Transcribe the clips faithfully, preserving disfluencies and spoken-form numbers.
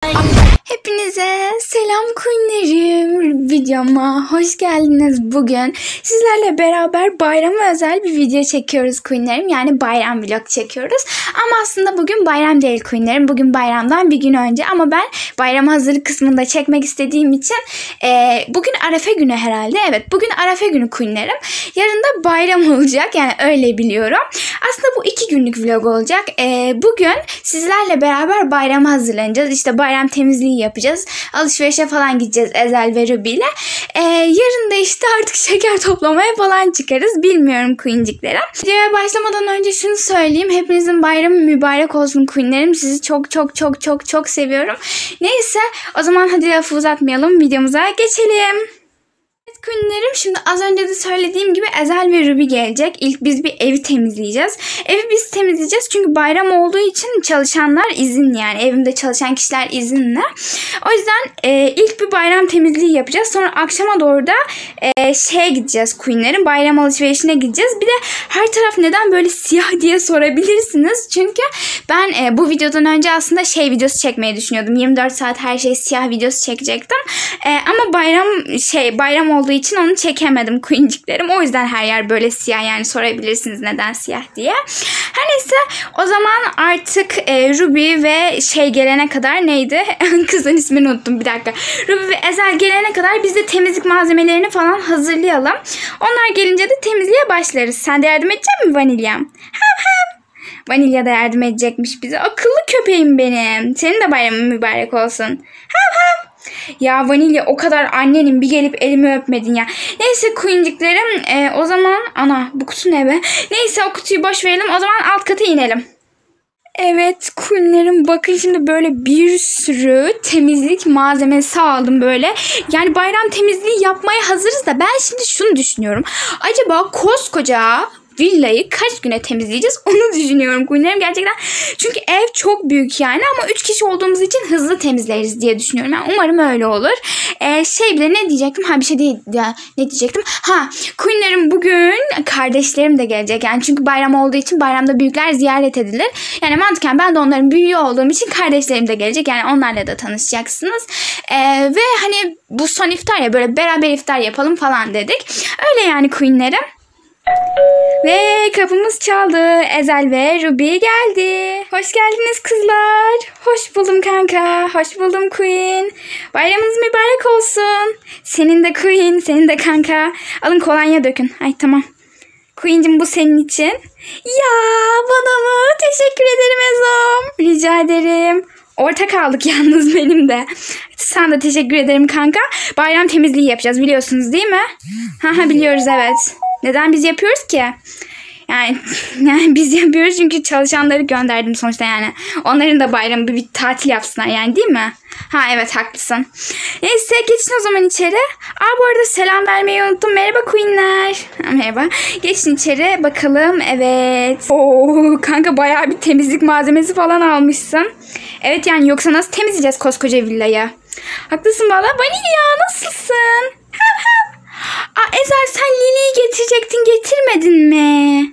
Hepinize selam queenlerim, videoma hoş geldiniz. Bugün sizlerle beraber bayrama özel bir video çekiyoruz queenlerim. Yani bayram vlog çekiyoruz. Ama aslında bugün bayram değil queenlerim. Bugün bayramdan bir gün önce ama ben bayrama hazırlık kısmında çekmek istediğim için e, bugün Arefe günü herhalde. Evet, bugün Arefe günü queenlerim. Yarın da bayram olacak, yani öyle biliyorum. Aslında bu iki günlük vlog olacak. E, bugün sizlerle beraber bayrama hazırlanacağız. İşte bayram temizliği yapacağız. Alışverişe falan gideceğiz Ezel ve Ruby ile. Ee, yarın da işte artık şeker toplamaya falan çıkarız. Bilmiyorum queenciklerim. Videoya başlamadan önce şunu söyleyeyim. Hepinizin bayramı mübarek olsun queenlerim. Sizi çok çok çok çok çok seviyorum. Neyse, o zaman hadi lafı uzatmayalım. Videomuza geçelim. Evet queenlerim, şimdi az önce de söylediğim gibi Ezel ve Ruby gelecek. İlk biz bir evi temizleyeceğiz. Evi biz temizleyeceğiz çünkü bayram olduğu için çalışanlar izinli, yani evimde çalışan kişiler izinli. O yüzden e, ilk bir bayram temizliği yapacağız. Sonra akşama doğru da e, şeye gideceğiz queenlerim. Bayram alışverişine gideceğiz. Bir de her taraf neden böyle siyah diye sorabilirsiniz. Çünkü ben e, bu videodan önce aslında şey videosu çekmeyi düşünüyordum. yirmi dört saat her şey siyah videosu çekecektim. E, ama bayram şey bayram olduğu için onu çekemedim queenciklerim. O yüzden her yer böyle siyah, yani sorabilirsiniz neden siyah diye. Her neyse, o zaman artık e, Ruby ve şey gelene kadar neydi? Kızın ismini unuttum, bir dakika. Ruby ve Ezel gelene kadar biz de temizlik malzemelerini falan hazırlayalım. Onlar gelince de temizliğe başlarız. Sen de yardım edecek misin Vanilyam? Hem hem. Vanilya da yardım edecekmiş bize. Akıllı köpeğim benim. Senin de bayramın mübarek olsun. Hem hem. Ya Vanilya, o kadar annenin bir gelip elimi öpmedin ya. Neyse queenciklerim, e, o zaman ana bu kutu ne be? Neyse, o kutuyu boş verelim, o zaman alt kata inelim. Evet queenlerim, bakın şimdi böyle bir sürü temizlik malzemesi aldım böyle. Yani bayram temizliği yapmaya hazırız da ben şimdi şunu düşünüyorum. Acaba koskoca villayı kaç güne temizleyeceğiz onu düşünüyorum queenlerim gerçekten. Çünkü ev çok büyük yani, ama üç kişi olduğumuz için hızlı temizleriz diye düşünüyorum. Yani umarım öyle olur. Ee, şey bile ne diyecektim? Ha bir şey değil. Ya, ne diyecektim? Ha queenlerim, bugün kardeşlerim de gelecek. Yani çünkü bayram olduğu için bayramda büyükler ziyaret edilir. Yani mantıken ben de onların büyüğü olduğum için kardeşlerim de gelecek. Yani onlarla da tanışacaksınız. Ee, ve hani bu son iftar ya, böyle beraber iftar yapalım falan dedik. Öyle yani queenlerim. Ve kapımız çaldı. Ezel ve Ruby geldi. Hoş geldiniz kızlar. Hoş buldum kanka. Hoş buldum queen. Bayramınız mübarek olsun. Senin de queen, senin de kanka. Alın kolonya dökün. Ay tamam. Queen'cim, bu senin için. Ya bana mı? Teşekkür ederim Ezom. Rica ederim. Ortak aldık yalnız benim de. Sana da teşekkür ederim kanka. Bayram temizliği yapacağız, biliyorsunuz değil mi? Ha ha, biliyoruz evet. Neden biz yapıyoruz ki? Yani, yani biz yapıyoruz çünkü çalışanları gönderdim sonuçta yani. Onların da bayramı bir, bir tatil yapsınlar yani, değil mi? Ha evet, haklısın. Neyse, geçin o zaman içeri. Aa bu arada selam vermeyi unuttum. Merhaba queenler. Ha, merhaba. Geçin içeri bakalım. Evet. Oo kanka, bayağı bir temizlik malzemesi falan almışsın. Evet yani, yoksa nasıl temizleyeceğiz koskoca villayı? Haklısın valla. Vanilya, nasılsın? Hem hem. Aa Ezel, sen Lili'yi getirecektin, getirmedin mi?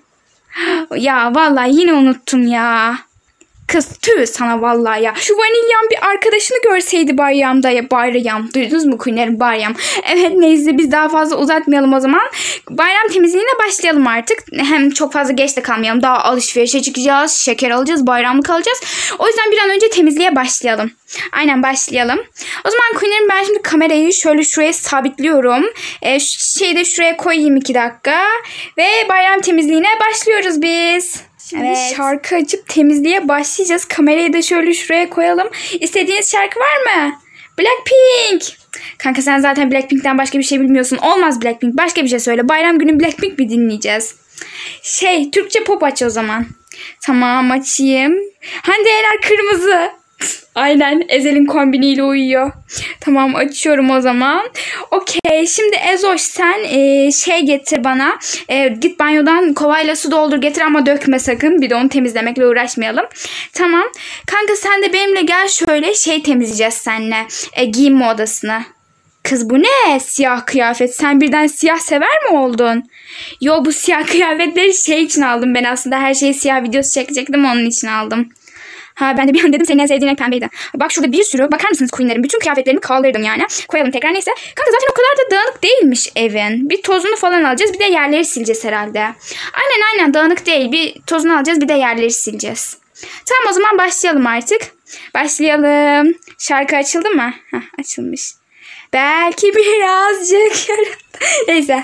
Ya vallahi yine unuttum ya. Kız tüh sana vallahi ya. Şu Vanilyam bir arkadaşını görseydi bayramda ya. Bayram. Duydunuz mu queenlerim, bayram. Evet neyse, biz daha fazla uzatmayalım o zaman. Bayram temizliğine başlayalım artık. Hem çok fazla geç de kalmayalım. Daha alışverişe çıkacağız. Şeker alacağız. Bayramlık alacağız. O yüzden bir an önce temizliğe başlayalım. Aynen başlayalım. O zaman queenlerim, ben şimdi kamerayı şöyle şuraya sabitliyorum. Ee, şu şeyi de şuraya koyayım iki dakika. Ve bayram temizliğine başlıyoruz biz. Şimdi evet, şarkı açıp temizliğe başlayacağız. Kamerayı da şöyle şuraya koyalım. İstediğiniz şarkı var mı? Blackpink. Kanka sen zaten Blackpink'ten başka bir şey bilmiyorsun. Olmaz Blackpink. Başka bir şey söyle. Bayram günü Blackpink mi dinleyeceğiz? Şey, Türkçe pop aç o zaman. Tamam, açayım. Hande Yener kırmızı. Aynen, Ezel'in kombiniyle uyuyor. Tamam, açıyorum o zaman. Okey, şimdi Ezoş sen e, şey getir bana. E, git banyodan kovayla su doldur getir ama dökme sakın. Bir de onu temizlemekle uğraşmayalım. Tamam. Kanka sen de benimle gel, şöyle şey temizleyeceğiz seninle. E, giyinme odasını. Kız bu ne? Siyah kıyafet. Sen birden siyah sever mi oldun? Yo, bu siyah kıyafetleri şey için aldım ben aslında. Her şeyi siyah videosu çekecektim, onun için aldım. Ha ben de bir an dedim senin en sevdiğin renk pembeydi. Bak şurada bir sürü, bakar mısınız Queen'lerin? Bütün kıyafetlerimi kaldırdım yani. Koyalım tekrar, neyse. Kanka zaten o kadar da dağınık değilmiş evin. Bir tozunu falan alacağız, bir de yerleri sileceğiz herhalde. Aynen aynen, dağınık değil. Bir tozunu alacağız, bir de yerleri sileceğiz. Tamam, o zaman başlayalım artık. Başlayalım. Şarkı açıldı mı? Heh, açılmış. Belki birazcık neyse.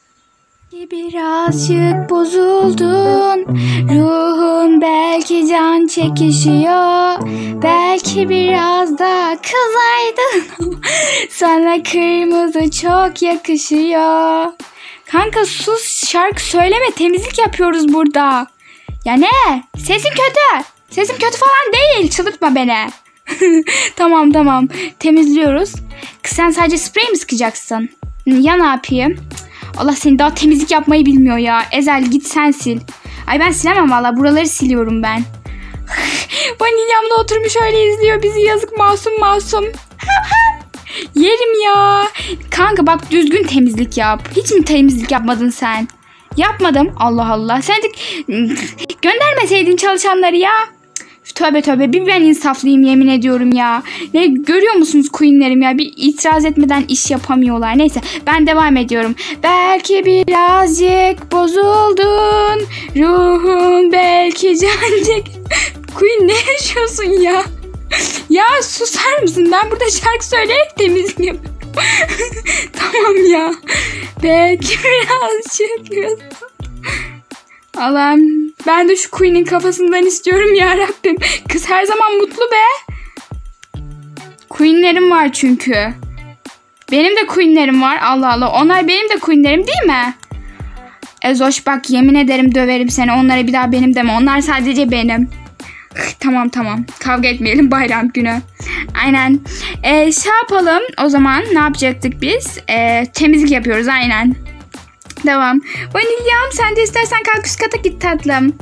Birazcık bozuldun, ruhun belki can çekişiyor, belki biraz da kızaydın, sana kırmızı çok yakışıyor. Kanka sus, şarkı söyleme, temizlik yapıyoruz burada. Ya ne? Sesin kötü. Sesim kötü falan değil, çıldırtma beni. Tamam tamam, temizliyoruz. Sen sadece sprey mi sıkacaksın? Ya ne yapayım? Allah, seni daha temizlik yapmayı bilmiyor ya. Ezel git sen sil. Ay ben silemem valla, buraları siliyorum ben. Vanilyamda oturmuş öyle izliyor bizi, yazık, masum masum. Yerim ya. Kanka bak, düzgün temizlik yap. Hiç mi temizlik yapmadın sen? Yapmadım. Allah Allah. Sen de göndermeseydin çalışanları ya. Tövbe tövbe, bir ben insaflıyım yemin ediyorum ya. Ne görüyor musunuz Queen'lerim ya, bir itiraz etmeden iş yapamıyorlar. Neyse ben devam ediyorum. Belki birazcık bozuldun, ruhun belki cancık. Queen ne yaşıyorsun ya? Ya susar mısın, ben burada şarkı söyleyerek temizlik yapıyorum. Tamam ya. Belki birazcık. Allah'ım, ben de şu Queen'in kafasından istiyorum ya Rabbim. Kız her zaman mutlu be. Queen'lerim var çünkü. Benim de Queen'lerim var. Allah Allah, onlar benim de Queen'lerim değil mi? Ezoş bak, yemin ederim döverim seni. Onlara bir daha benim deme. Onlar sadece benim. Tamam tamam, kavga etmeyelim bayram günü. Aynen. Ee, şey yapalım o zaman, ne yapacaktık biz? Ee, temizlik yapıyoruz aynen. Devam. Vanilyam, sen de istersen kalk üst kata git tatlım.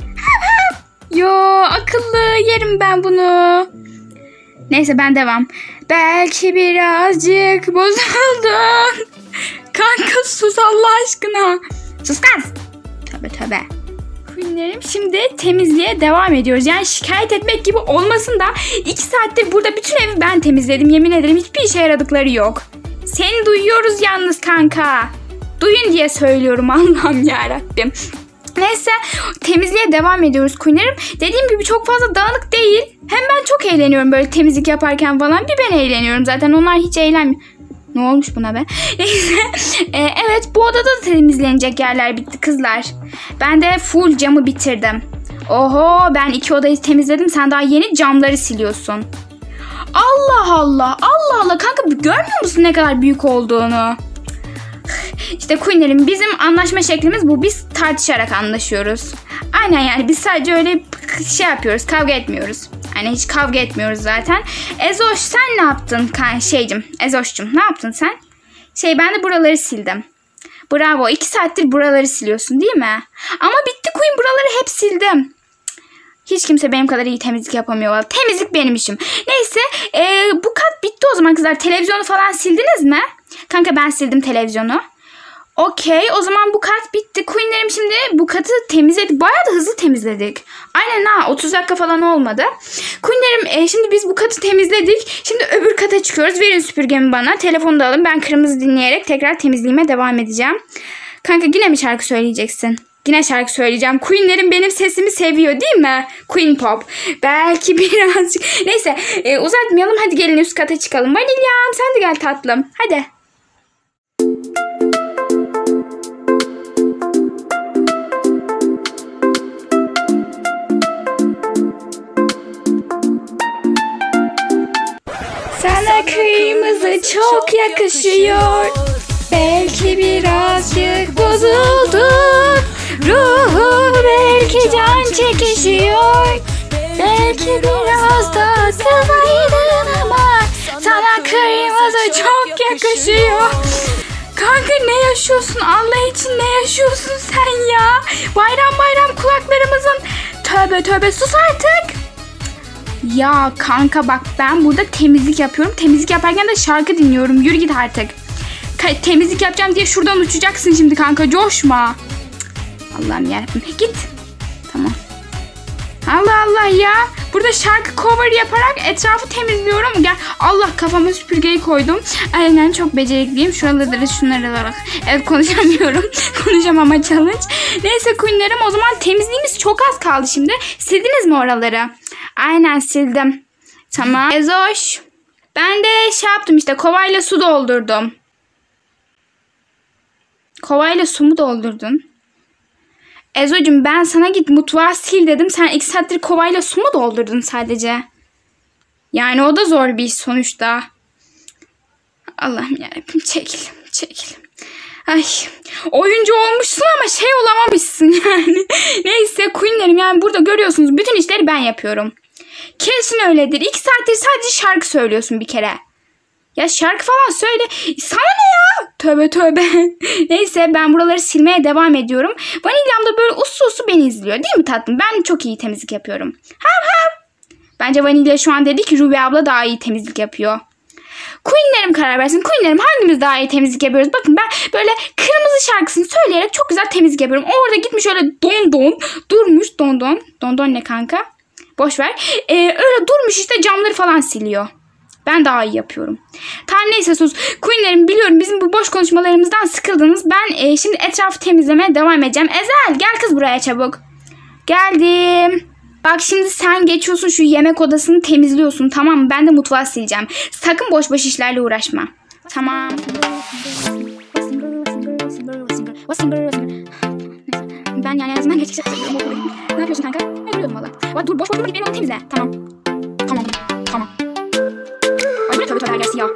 Yo akıllı, yerim ben bunu. Neyse ben devam. Belki birazcık bozuldun. Kanka sus Allah aşkına. Sus kız. Tövbe tövbe. Queen'lerim, şimdi temizliğe devam ediyoruz. Yani şikayet etmek gibi olmasın da iki saattir burada bütün evi ben temizledim. Yemin ederim hiçbir işe yaradıkları yok. Seni duyuyoruz yalnız kanka. Duyun diye söylüyorum, Allah'ım yarabbim. Neyse temizliğe devam ediyoruz Queen'lerim. Dediğim gibi çok fazla dağınık değil. Hem ben çok eğleniyorum böyle temizlik yaparken falan. Bir ben eğleniyorum zaten, onlar hiç eğlenmiyor. Ne olmuş buna be? Neyse. ee, evet, bu odada da temizlenecek yerler bitti kızlar. Ben de full camı bitirdim. Oho, ben iki odayı temizledim, sen daha yeni camları siliyorsun. Allah Allah Allah Allah kanka, görmüyor musun ne kadar büyük olduğunu? İşte Queen'lerim, bizim anlaşma şeklimiz bu. Biz tartışarak anlaşıyoruz. Aynen yani, biz sadece öyle şey yapıyoruz, kavga etmiyoruz. Yani hiç kavga etmiyoruz zaten. Ezoş sen ne yaptın şeycim? Ezoş'cum ne yaptın sen? Şey, ben de buraları sildim. Bravo, iki saattir buraları siliyorsun değil mi? Ama bitti Queen, buraları hep sildim. Hiç kimse benim kadar iyi temizlik yapamıyor. Temizlik benim işim. Neyse ee, bu kat bitti o zaman kızlar. Televizyonu falan sildiniz mi? Kanka ben sildim televizyonu. Okey, o zaman bu kat bitti. Queen'lerim, şimdi bu katı temizledik. Bayağı da hızlı temizledik. Aynen ha, otuz dakika falan olmadı. Queen'lerim, e, şimdi biz bu katı temizledik. Şimdi öbür kata çıkıyoruz. Verin süpürgemi bana. Telefonu da alın. Ben kırmızı dinleyerek tekrar temizliğime devam edeceğim. Kanka yine mi şarkı söyleyeceksin? Yine şarkı söyleyeceğim. Queen'lerim benim sesimi seviyor değil mi? Queen Pop. Belki birazcık. Neyse e, uzatmayalım. Hadi gelin üst kata çıkalım. Vanilyam sen de gel tatlım. Hadi. Sana kırmızı çok yakışıyor. Belki birazcık bozuldun, ruhu belki can çekişiyor. Belki biraz da kızaydın ama sana kırmızı çok yakışıyor. Kanka ne yaşıyorsun? Allah için ne yaşıyorsun sen ya? Bayram bayram kulaklarımızın... Tövbe tövbe, sus artık. Ya kanka bak, ben burada temizlik yapıyorum. Temizlik yaparken de şarkı dinliyorum. Yürü git artık. Temizlik yapacağım diye şuradan uçacaksın şimdi kanka, coşma. Allah'ım yarabbim, git. Tamam. Allah Allah ya. Burada şarkı cover yaparak etrafı temizliyorum. Gel. Allah, kafama süpürgeyi koydum. Aynen, çok becerikliyim. Şuraları şunları bak. Evet, konuşamıyorum. Konuşamama challenge. Neyse Queen'lerim, o zaman temizliğimiz çok az kaldı şimdi. Sildiniz mi oraları? Aynen, sildim. Tamam. Ezoş. Ben de şey yaptım işte, kovayla su doldurdum. Kovayla su mu doldurdun? Ezo'cum, ben sana git mutfağı sil dedim. Sen iki saattir kovayla su mu doldurdun sadece? Yani o da zor bir iş sonuçta. Allah'ım yarabbim, çekil çekil. Ay, oyuncu olmuşsun ama şey olamamışsın yani. Neyse Queen'lerim, yani burada görüyorsunuz bütün işleri ben yapıyorum. Kesin öyledir. İki saattir sadece şarkı söylüyorsun bir kere. Ya şarkı falan söyle. Sana ne ya? Tövbe tövbe. Neyse, ben buraları silmeye devam ediyorum. Vanilyam da böyle uslu uslu beni izliyor. Değil mi tatlım? Ben çok iyi temizlik yapıyorum. Hav hav. Bence Vanilya şu an dedi ki Ruby abla daha iyi temizlik yapıyor. Queen'lerim karar versin. Queen'lerim, hangimiz daha iyi temizlik yapıyoruz? Bakın, ben böyle kırmızı şarkısını söyleyerek çok güzel temizlik yapıyorum. Orada gitmiş öyle don don durmuş. Don don. Don don ne kanka? Boş ver. Ee, öyle durmuş işte, camları falan siliyor. Ben daha iyi yapıyorum. Tamam, neyse sus. Queen'lerim, biliyorum bizim bu boş konuşmalarımızdan sıkıldınız. Ben e, şimdi etrafı temizlemeye devam edeceğim. Ezel, gel kız buraya çabuk. Geldim. Bak şimdi sen geçiyorsun, şu yemek odasını temizliyorsun, tamam mı? Ben de mutfağı sileceğim. Sakın boş boş işlerle uğraşma. Tamam. Ben yani en azından geçecek. Ne yapıyorsun kanka? Ben duruyordum valla. Dur, boş boş durma, git benim onu temizle. Tamam. Tamam. Tamam. Ay, böyle tövbe tövbe herkes ya.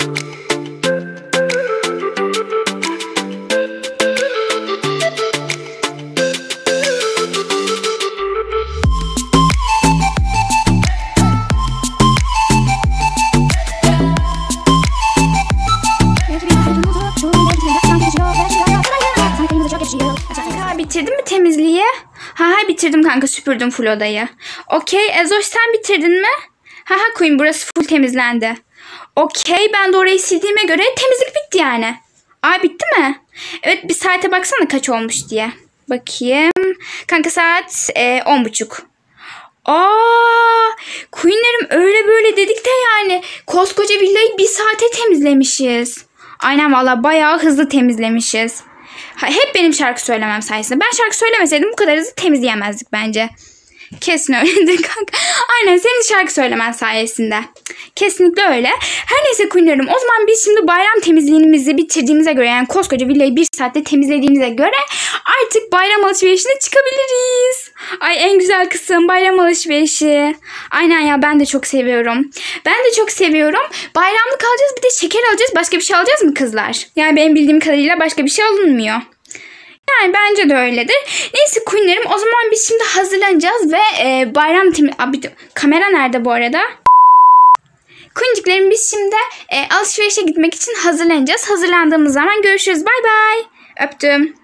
Bitirdin mi temizliği? Ha ha, bitirdim kanka, süpürdüm full odayı. Okey Ezoş, sen bitirdin mi? Ha ha Queen, burası full temizlendi. Okey, ben de orayı sildiğime göre temizlik bitti yani. Aa, bitti mi? Evet, bir saate baksana kaç olmuş diye. Bakayım. Kanka saat e, on buçuk. Aa, Queen'lerim, öyle böyle dedik de yani koskoca villayı bir saate temizlemişiz. Aynen valla, bayağı hızlı temizlemişiz. Hep benim şarkı söylemem sayesinde. Ben şarkı söylemeseydim bu kadar hızlı temizleyemezdik bence. Kesin öyledir kanka. Aynen, senin şarkı söylemen sayesinde. Kesinlikle öyle. Her neyse Queen'lerim, o zaman biz şimdi bayram temizliğimizi bitirdiğimize göre, yani koskoca villayı bir saatte temizlediğimize göre artık bayram alışverişine çıkabiliriz. Ay, en güzel kısım bayram alışverişi. Aynen ya, ben de çok seviyorum. Ben de çok seviyorum. Bayramlık alacağız, bir de şeker alacağız. Başka bir şey alacağız mı kızlar? Yani benim bildiğim kadarıyla başka bir şey alınmıyor. Yani bence de öyledir. Neyse Queen'lerim, o zaman biz şimdi hazırlanacağız ve e, bayram temi... Abi, kamera nerede bu arada? Queen'ciklerim, biz şimdi e, alışverişe gitmek için hazırlanacağız. Hazırlandığımız zaman görüşürüz. Bay bay. Öptüm.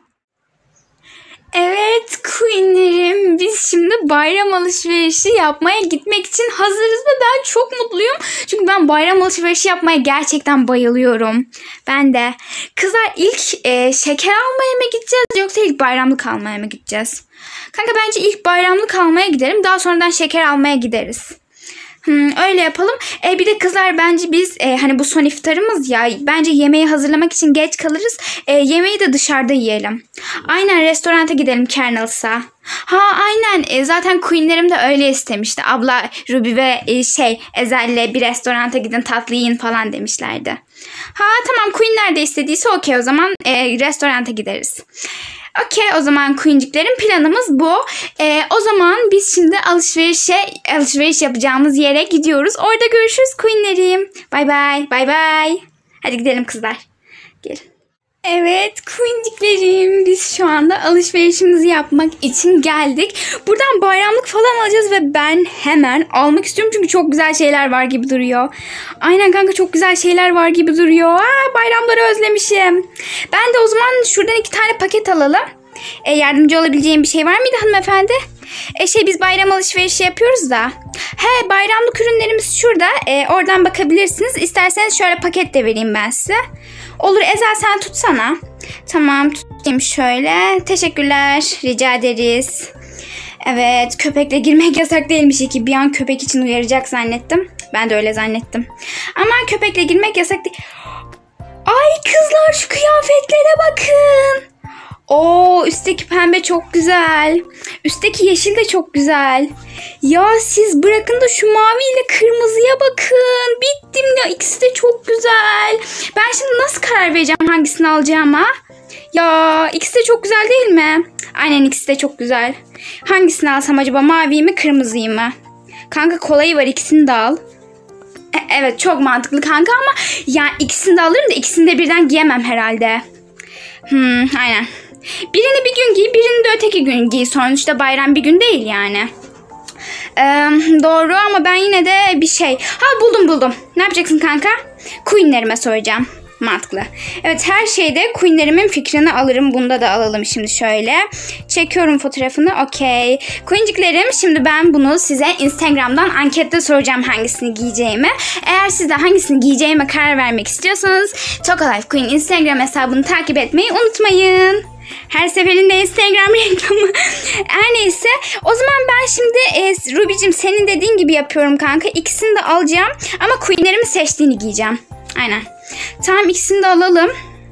Evet Queen'lerim, biz şimdi bayram alışverişi yapmaya gitmek için hazırız ve ben çok mutluyum. Çünkü ben bayram alışverişi yapmaya gerçekten bayılıyorum. Ben de. Kızlar, ilk e, şeker almaya mı gideceğiz yoksa ilk bayramlık almaya mı gideceğiz? Kanka, bence ilk bayramlık almaya gidelim, daha sonradan şeker almaya gideriz. Hmm, öyle yapalım. E, bir de kızlar, bence biz e, hani bu son iftarımız ya, bence yemeği hazırlamak için geç kalırız. E, yemeği de dışarıda yiyelim. Aynen, restoranta gidelim, Kernels'a. Ha aynen, e, zaten Queen'lerim de öyle istemişti. Abla Ruby ve e, şey Ezel'le bir restoranta gidin, tatlı yiyin falan demişlerdi. Ha tamam, Queen'ler de istediyse okey, o zaman e, restoranta gideriz. Okey, o zaman Queen'ciklerin planımız bu. Ee, o zaman biz şimdi alışverişe alışveriş yapacağımız yere gidiyoruz. Orada görüşürüz Queen'lerim. Bay bay. Bay bay. Hadi gidelim kızlar. Gelin. Evet Queen'ciklerim, biz şu anda alışverişimizi yapmak için geldik. Buradan bayramlık falan alacağız ve ben hemen almak istiyorum çünkü çok güzel şeyler var gibi duruyor. Aynen kanka, çok güzel şeyler var gibi duruyor. Aa, bayramları özlemişim. Ben de o zaman şuradan iki tane paket alalım. E, yardımcı olabileceğim bir şey var mıydı hanımefendi? E, şey biz bayram alışverişi yapıyoruz da. He, bayramlık ürünlerimiz şurada. E, oradan bakabilirsiniz. İsterseniz şöyle paket de vereyim ben size. Olur Ezel, sen tutsana. Tamam, tutayım şöyle. Teşekkürler. Rica ederiz. Evet, köpekle girmek yasak değilmiş ki. Bir an köpek için uyaracak zannettim. Ben de öyle zannettim. Ama köpekle girmek yasak değil. Ay kızlar, şu kıyafetlere bakın. Oo, üstteki pembe çok güzel. Üstteki yeşil de çok güzel. Ya siz bırakın da şu mavi ile kırmızıya bakın. Bittim ya, ikisi de çok güzel. Ben şimdi nasıl karar vereceğim hangisini alacağıma? Ya ikisi de çok güzel değil mi? Aynen, ikisi de çok güzel. Hangisini alsam acaba, maviyi mi kırmızıyı mı? Kanka kolayı var, ikisini de al. E, evet çok mantıklı kanka ama yani ikisini de alırım da ikisini de birden giyemem herhalde. Hmm, aynen. Birini bir gün giy, birini de öteki gün giy. Sonuçta bayram bir gün değil yani. Ee, doğru ama ben yine de bir şey... Ha buldum buldum. Ne yapacaksın kanka? Queen'lerime soracağım. Mantıklı. Evet, her şeyde Queen'lerimin fikrini alırım. Bunda da alalım şimdi şöyle. Çekiyorum fotoğrafını. Okey. Queen'ciklerim, şimdi ben bunu size Instagram'dan ankette soracağım hangisini giyeceğimi. Eğer siz de hangisini giyeceğime karar vermek istiyorsanız Tokalife Queen Instagram hesabını takip etmeyi unutmayın. Her seferinde Instagram reklamı. Her neyse. O zaman ben şimdi e, Ruby'cim senin dediğin gibi yapıyorum kanka. İkisini de alacağım. Ama Queen'lerimi seçtiğini giyeceğim. Aynen. Tamam, ikisini de alalım.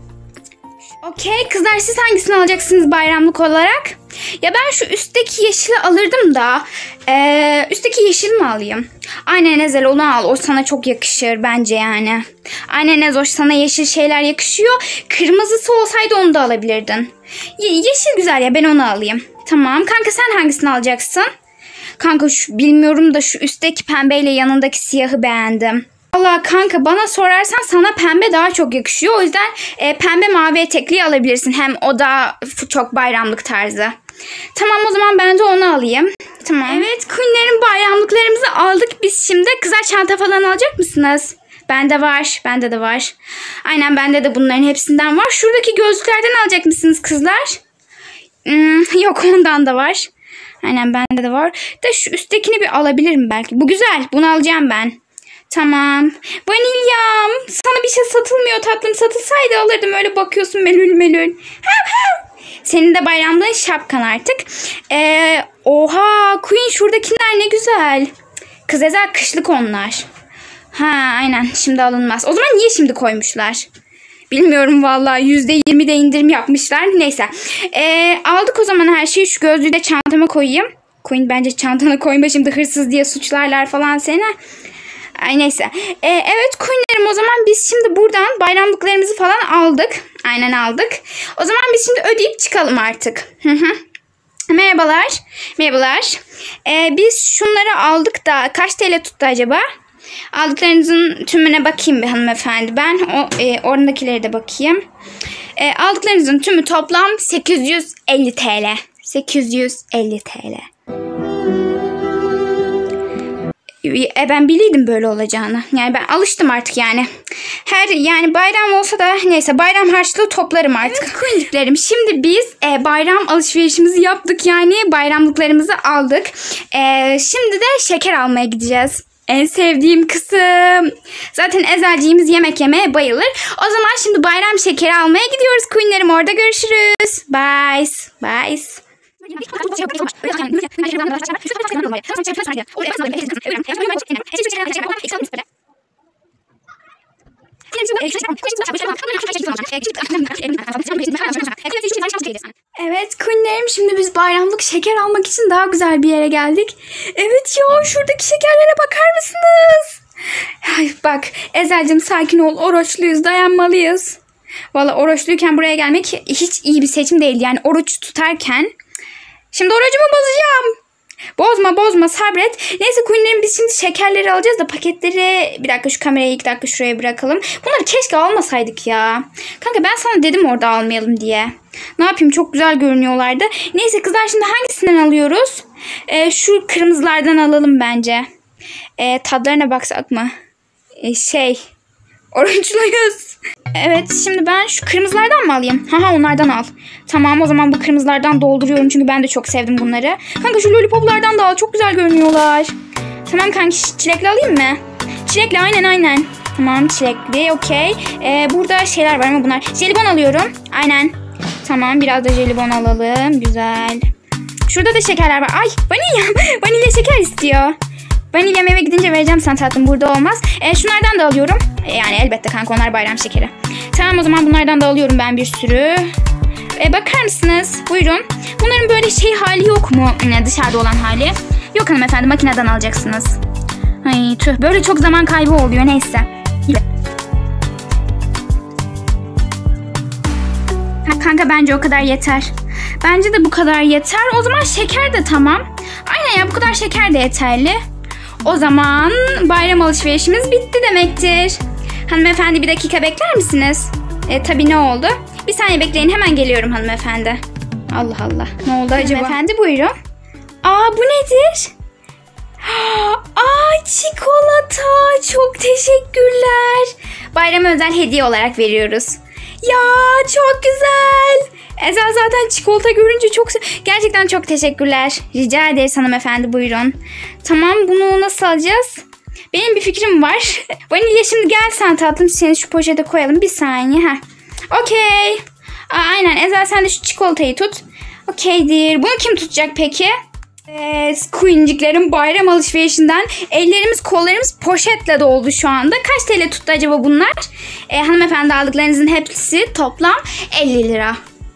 Okey kızlar, siz hangisini alacaksınız bayramlık olarak? Ya ben şu üstteki yeşili alırdım da ee, üstteki yeşil mi alayım? Aynen Ezel, onu al. O sana çok yakışır bence yani. Aynen Ezoş, sana yeşil şeyler yakışıyor. Kırmızısı olsaydı onu da alabilirdin. Ye yeşil güzel ya, ben onu alayım. Tamam kanka, sen hangisini alacaksın? Kanka şu, bilmiyorum da şu üstteki pembeyle yanındaki siyahı beğendim. Vallahi kanka bana sorarsan sana pembe daha çok yakışıyor. O yüzden e, pembe mavi etekliği alabilirsin. Hem o da çok bayramlık tarzı. Tamam, o zaman ben de onu alayım. Tamam. Evet Queen'lerin bayramlıklarımızı aldık biz şimdi. Kızlar çanta falan alacak mısınız? Bende var. Bende de var. Aynen, bende de bunların hepsinden var. Şuradaki gözlüklerden alacak mısınız kızlar? Hmm, yok, ondan da var. Aynen, bende de var. Da şu üsttekini bir alabilirim belki. Bu güzel. Bunu alacağım ben. Tamam. Vanilyam. Sana bir şey satılmıyor tatlım. Satılsaydı alırdım. Öyle bakıyorsun melül melül. Senin de bayramlığın şapkan artık. Ee, oha Queen, şuradakiler ne güzel. Kız Ezel, kışlık onlar. Ha aynen, şimdi alınmaz. O zaman niye şimdi koymuşlar? Bilmiyorum vallahi, yüzde yirmi de indirim yapmışlar. Neyse. Ee, aldık o zaman her şeyi. Şu gözlüğü de çantama koyayım. Queen, bence çantana koyma, şimdi hırsız diye suçlarlar falan seni. Ay neyse. Ee, evet Queen'lerim, o zaman biz şimdi buradan bayramlıklarımızı falan aldık. Aynen aldık. O zaman biz şimdi ödeyip çıkalım artık. Hı hı. Merhabalar. Merhabalar. Ee, biz şunları aldık da kaç T L tuttu acaba? Aldıklarınızın tümüne bakayım bir hanımefendi. Ben o e, oradakileri de bakayım. E, aldıklarınızın tümü toplam sekiz yüz elli T L. sekiz yüz elli T L. E ben biliyordum böyle olacağını. Yani ben alıştım artık yani. Her yani bayram olsa da neyse, bayram harçlığı toplarım artık. Evet Queen'ciklerim, şimdi biz e, bayram alışverişimizi yaptık. Yani bayramlıklarımızı aldık. E, şimdi de şeker almaya gideceğiz. En sevdiğim kısım. Zaten Ezelciğimiz yemek yemeye bayılır. O zaman şimdi bayram şekeri almaya gidiyoruz Queen'lerim. Orada görüşürüz. Bye. Bye. Evet Queen'lerim, şimdi biz bayramlık şeker almak için daha güzel bir yere geldik. Evet ya, şuradaki şekerlere bakar mısınız? Ay, bak Ezel'cim, sakin ol, oruçluyuz, dayanmalıyız. Valla oruçluyken buraya gelmek hiç iyi bir seçim değildi. Yani oruç tutarken. Şimdi orucumu bozacağım. Bozma bozma, sabret. Neyse Queen'lerim, biz şimdi şekerleri alacağız da paketleri... Bir dakika, şu kamerayı iki dakika şuraya bırakalım. Bunları keşke almasaydık ya. Kanka ben sana dedim orada almayalım diye. Ne yapayım, çok güzel görünüyorlardı. Neyse kızlar, şimdi hangisinden alıyoruz? Ee, şu kırmızılardan alalım bence. Ee, tadlarına baksak mı? Ee, şey... Oruçluyuz. Evet, şimdi ben şu kırmızılardan mı alayım? Haha, onlardan al. Tamam, o zaman bu kırmızılardan dolduruyorum çünkü ben de çok sevdim bunları. Kanka şu lollipoplardan da al, çok güzel görünüyorlar. Tamam kanka, çilekli alayım mı? Çilekli, aynen aynen. Tamam, çilekli, okey. Ee, burada şeyler var ama bunlar. Jelibon alıyorum. Aynen. Tamam, biraz da jelibon alalım. Güzel. Şurada da şekerler var. Ay vanilya. Vanilya şeker istiyor. Vanilyam eve gidince vereceğim sana tatlım. Burada olmaz. E, şunlardan da alıyorum. E, yani elbette kanka onlar bayram şekeri. Tamam o zaman bunlardan da alıyorum ben bir sürü. E, bakar mısınız? Buyurun. Bunların böyle şey hali yok mu? Yani dışarıda olan hali. Yok hanımefendi makineden alacaksınız. Ay tüh böyle çok zaman kaybı oluyor neyse. Ha, kanka bence o kadar yeter. Bence de bu kadar yeter. O zaman şeker de tamam. Aynen ya bu kadar şeker de yeterli. O zaman bayram alışverişimiz bitti demektir. Hanımefendi bir dakika bekler misiniz? E, tabii ne oldu? Bir saniye bekleyin hemen geliyorum hanımefendi. Allah Allah ne oldu acaba? Hanımefendi buyurun. Aa bu nedir? Aa çikolata çok teşekkürler. Bayrama özel hediye olarak veriyoruz. Ya çok güzel. Ezel zaten çikolata görünce çok gerçekten çok teşekkürler. Rica ederiz hanımefendi buyurun. Tamam bunu nasıl alacağız? Benim bir fikrim var. Vanilya şimdi gel sen tatlım seni şu poşete koyalım bir saniye. Heh. Okey. Aynen Ezel sen de şu çikolatayı tut. Okeydir. Bunu kim tutacak peki? Evet, Queen'ciklerin bayram alışverişinden ellerimiz kollarımız poşetle doldu şu anda. Kaç T L tuttu acaba bunlar? E, hanımefendi aldıklarınızın hepsi toplam elli lira.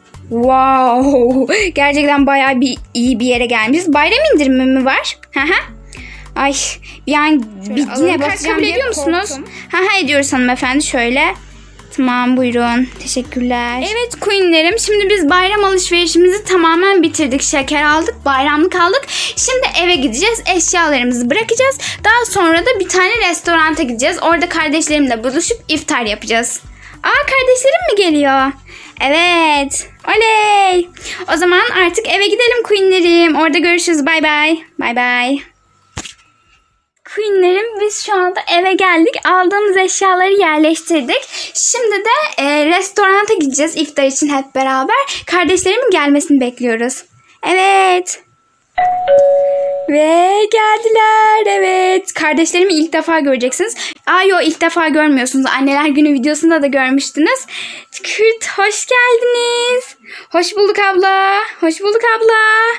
Wow, gerçekten bayağı bir iyi bir yere gelmişiz. Bayram indirimi mi var? Ay bir an bir yine basacağım kabul ediyor musunuz? Ha ediyoruz hanımefendi şöyle. Tamam buyurun. Teşekkürler. Evet Queen'lerim şimdi biz bayram alışverişimizi tamamen bitirdik. Şeker aldık, bayramlık aldık. Şimdi eve gideceğiz. Eşyalarımızı bırakacağız. Daha sonra da bir tane restoranta gideceğiz. Orada kardeşlerimle buluşup iftar yapacağız. Aa kardeşlerim mi geliyor? Evet. Oley. O zaman artık eve gidelim Queen'lerim. Orada görüşürüz. Bay bay. Bay bay. Queen'lerim biz şu anda eve geldik. Aldığımız eşyaları yerleştirdik. Şimdi de e, restoranta gideceğiz iftar için hep beraber. Kardeşlerimin gelmesini bekliyoruz. Evet. Ve geldiler. Evet. Kardeşlerimi ilk defa göreceksiniz. Aa yo ilk defa görmüyorsunuz. Anneler günü videosunda da görmüştünüz. Kürt hoş geldiniz. Hoş bulduk abla. Hoş bulduk abla.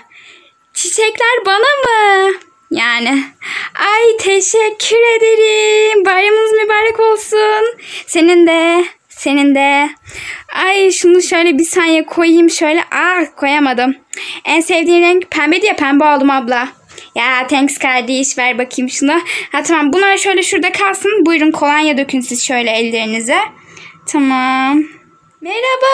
Çiçekler bana mı? Yani. Ay teşekkür ederim. Bayramınız mübarek olsun. Senin de. Senin de. Ay şunu şöyle bir saniye koyayım şöyle. Ah koyamadım. En sevdiğin renk pembe diye pembe aldım abla. Ya thanks kardeş ver bakayım şunu. Ha tamam bunlar şöyle şurada kalsın. Buyurun kolonya dökün siz şöyle ellerinize. Tamam. Merhaba.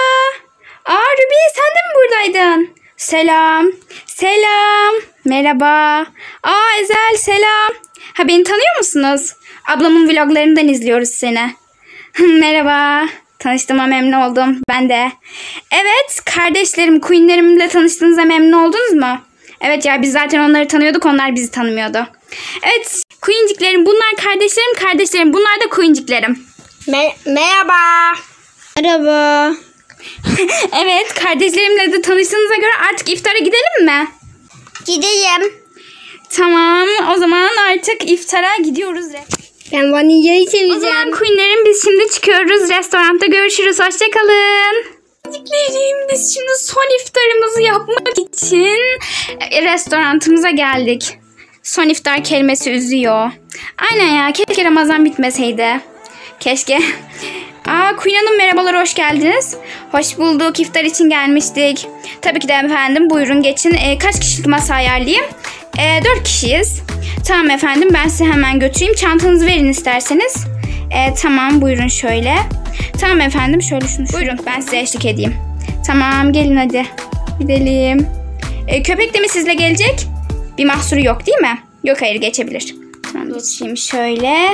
Aa Ruby sen de mi buradaydın? Selam. Selam. Merhaba. Aa Ezel selam. Ha beni tanıyor musunuz? Ablamın vloglarından izliyoruz seni. Merhaba. Tanıştığıma memnun oldum. Ben de. Evet kardeşlerim, Queen'lerimle tanıştığınıza memnun oldunuz mu? Evet ya biz zaten onları tanıyorduk. Onlar bizi tanımıyordu. Evet Queen'ciklerim bunlar kardeşlerim. Kardeşlerim bunlar da Queen'ciklerim. Mer merhaba. Merhaba. Evet kardeşlerimle de tanıştığınıza göre artık iftara gidelim mi? Gidelim. Tamam o zaman artık iftara gidiyoruz. Ben vanilyayı seveceğim. O zaman Queen'lerim biz şimdi çıkıyoruz. Restoranda görüşürüz. Hoşçakalın. Çocuklarım biz şimdi son iftarımızı yapmak için restorantımıza geldik. Son iftar kelimesi üzüyor. Aynen ya keşke Ramazan bitmeseydi. Keşke. Aa Queen Hanım merhabalar hoş geldiniz. Hoş bulduk iftar için gelmiştik. Tabii ki de efendim buyurun geçin. E, kaç kişilik masa ayarlayayım? E, dört kişiyiz. Tamam efendim ben size hemen götüreyim. Çantanızı verin isterseniz. E, tamam buyurun şöyle. Tamam efendim şöyle şunu. Şöyle. Buyurun ben size eşlik edeyim. Tamam gelin hadi. Gidelim. E, köpek de mi sizle gelecek? Bir mahsuru yok değil mi? Yok hayır geçebilir. Tamam geçeyim şöyle.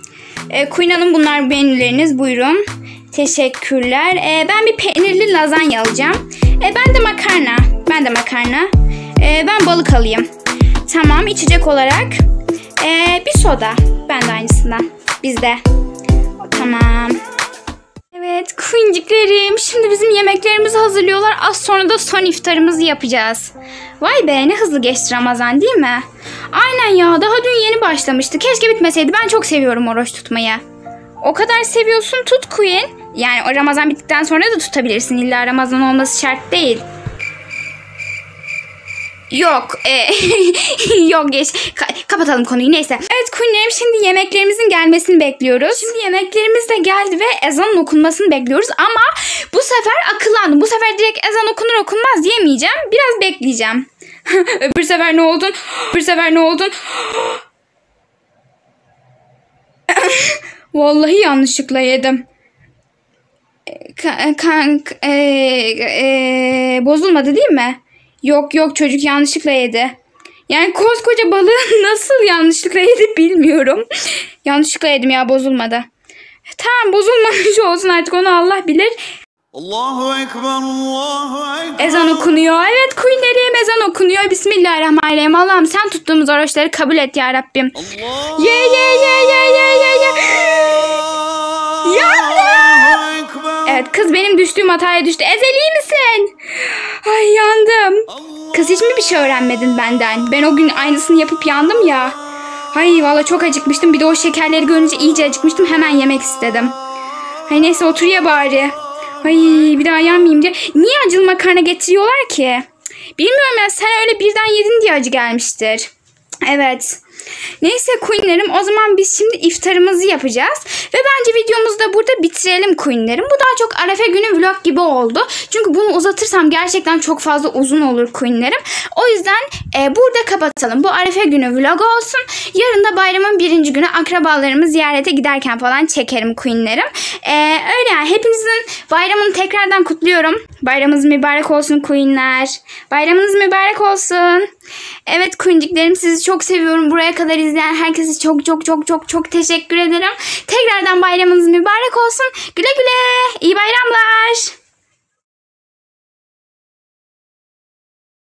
E, Queen Hanım bunlar menüleriniz buyurun. Teşekkürler. E, ben bir peynirli lazanya alacağım. E, ben de makarna. Ben de makarna. E, ben balık alayım. Tamam içecek olarak e, bir soda. Ben de aynısından. Bizde. Tamam. Evet Queen'ciklerim. Şimdi bizim yemeklerimizi hazırlıyorlar. Az sonra da son iftarımızı yapacağız. Vay be ne hızlı geçti Ramazan değil mi? Aynen ya daha dün yeni başlamıştı. Keşke bitmeseydi. Ben çok seviyorum oruç tutmayı. O kadar seviyorsun tut Queen. Yani o Ramazan bittikten sonra da tutabilirsin. İlla Ramazan olması şart değil. Yok. E, yok geç. Ka- kapatalım konuyu neyse. Evet Queen'lerim, şimdi yemeklerimizin gelmesini bekliyoruz. Şimdi yemeklerimiz de geldi ve ezanın okunmasını bekliyoruz. Ama bu sefer akıllandım. Bu sefer direkt ezan okunur okunmaz yemeyeceğim. Biraz bekleyeceğim. Öbür sefer ne oldun? Öbür sefer ne oldun? Vallahi yanlışlıkla yedim. Kan, kan e, e, bozulmadı değil mi? Yok yok, çocuk yanlışlıkla yedi. Yani koskoca balığı nasıl yanlışlıkla yedi bilmiyorum. Yanlışlıkla yedim ya, bozulmadı. Tamam, bozulmamış olsun artık, onu Allah bilir. Allahu Ekber, Allahu Ekber. Ezan okunuyor. Evet Queen'lerim, ezan okunuyor. Bismillahirrahmanirrahim. Allah'ım sen tuttuğumuz oruçları kabul et ya Rabbim. Allah. Ye ye ye ye ye ye ye. Yandım. Evet kız benim düştüğüm hataya düştü. Ezel iyi misin? Ay yandım. Kız hiç mi bir şey öğrenmedin benden? Ben o gün aynısını yapıp yandım ya. Ay valla çok acıkmıştım. Bir de o şekerleri görünce iyice acıkmıştım. Hemen yemek istedim. Ay neyse otur ye bari. Ay bir daha yanmayayım diye. Niye acılı makarna getiriyorlar ki? Bilmiyorum ya, sen öyle birden yedin diye acı gelmiştir. Evet. Neyse Queen'lerim, o zaman biz şimdi iftarımızı yapacağız. Ve bence videomuzu da burada bitirelim Queen'lerim. Bu daha çok Arefe günü vlog gibi oldu. Çünkü bunu uzatırsam gerçekten çok fazla uzun olur Queen'lerim. O yüzden e, burada kapatalım. Bu Arefe günü vlog olsun. Yarın da bayramın birinci günü akrabalarımı ziyarete giderken falan çekerim Queen'lerim. E, öyle yani, hepinizin bayramını tekrardan kutluyorum. Bayramınız mübarek olsun Queen'ler. Bayramınız mübarek olsun. Evet Queen'ciklerim, sizi çok seviyorum. Buraya kadar izleyen herkese çok çok çok çok çok teşekkür ederim. Tekrardan bayramınız mübarek olsun. Güle güle. İyi bayramlar.